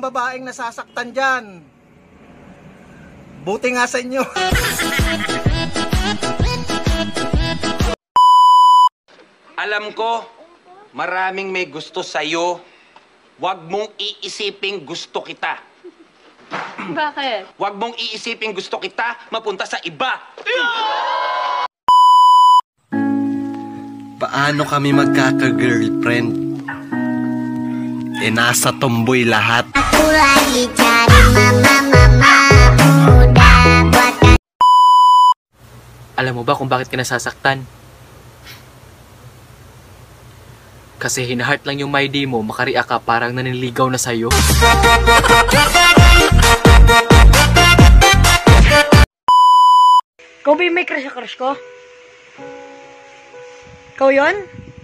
babaeng nasasaktan dyan. Buti nga sa inyo. Alam ko, maraming may gusto sa'yo. Huwag mong iisiping gusto kita. Bakit? Huwag mong iisiping gusto kita mapunta sa iba. Paano kami magkaka-girlfriend? Nasa tomboy lahat. Aku lagi cari mama muda buatan. Alam mo ba kung bakit ka nasasaktan? Kasi hinahart lang yung my day mo, makareact ka parang naniligaw na sa'yo. Ikaw ba yung may crush ko? Ikaw yun?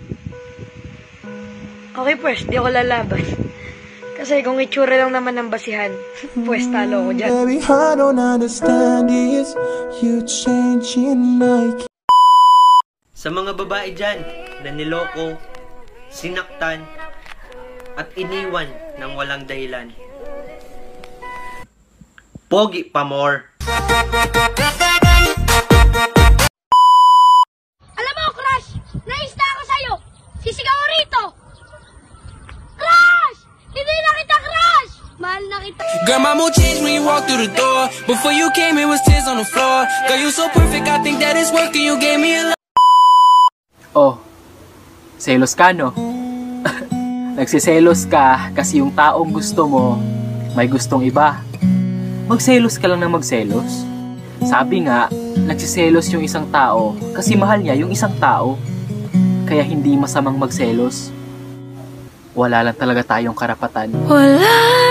Okay pues, di ako lalabas. Kasi kung itsura lang naman ng basihan, pues talo ako dyan. Baby, I don't understand is you changing like. Sa mga babae dyan na niloko, sinaktan, at iniwan ng walang dahilan. Pogi pa more. Alam mo, crush! Naista ako sa'yo! Sisigaw ko rito! Crush! Hindi na kita crush! Mahal na kita. Girl, my mood changed when you walked through the door. Before you came, it was tears on the floor. Girl, you so perfect, I think that it's working. You gave me a lot. Oh, selos ka no? Nagsiselos ka kasi yung taong gusto mo may gustong iba. Magselos ka lang na magselos. Sabi nga, nagsiselos yung isang tao kasi mahal niya yung isang tao. Kaya hindi masamang magselos. Wala lang talaga tayong karapatan. Wala